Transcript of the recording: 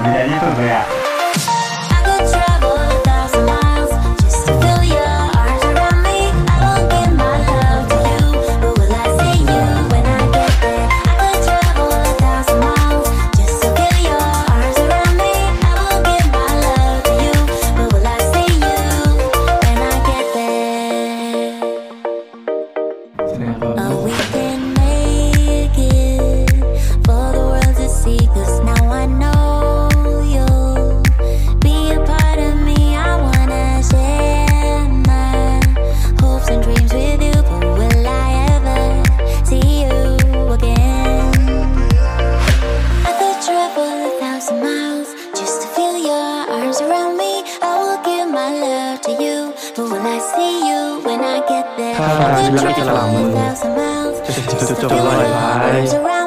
มีอะไรที่สุดเลยอ่ะถ้าชีวิตจะหลังมึงจะจบลอยไป